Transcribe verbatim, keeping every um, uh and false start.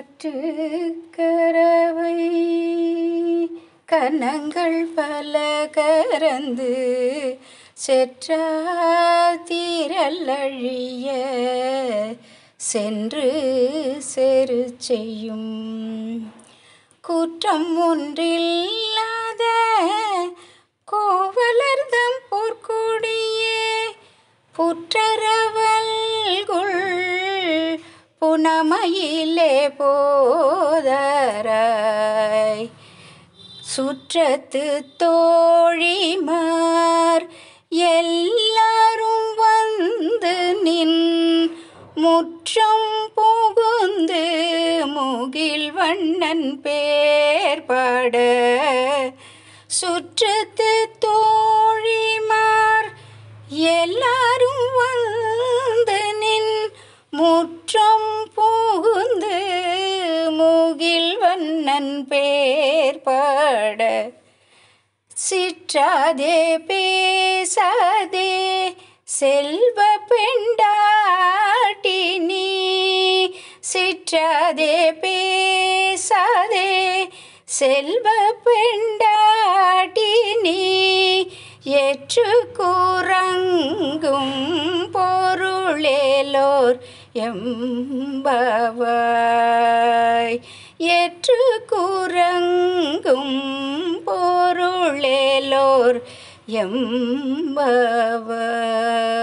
காற்றுக்கரவை கன்னங்கள் பல கரந்து செற்றாதீரலழிய சென்று செரு செய்யும் குற்றம் ஒன்றில்லாத கோவலர்தம் போர்க்கொடியே புற்றரவல்குள் புனமையிலே போதராய் சுற்றத்து தோழிமார் எல்லாரும் வந்து நின் முற்றம் புகுந்து முகில் வண்ணன் பேர் பாட சுற்றத்து தோழிமார் எல்லாரும் வந்து நின் முற்றம் புகுந்து முகில் வண்ணன் பேர் பாட சிற்றாதே பேசாதே செல்வ பெண்டாட்டி நீ சிற்றாதே பேசாதே செல்வ பெண்டாட்டி நீ ஏற்று கூறங்கும் பொருளேலோர் எம்பவாய் ஏற்று கூறங்கும் பொருளேலோர் எம்பவாய்.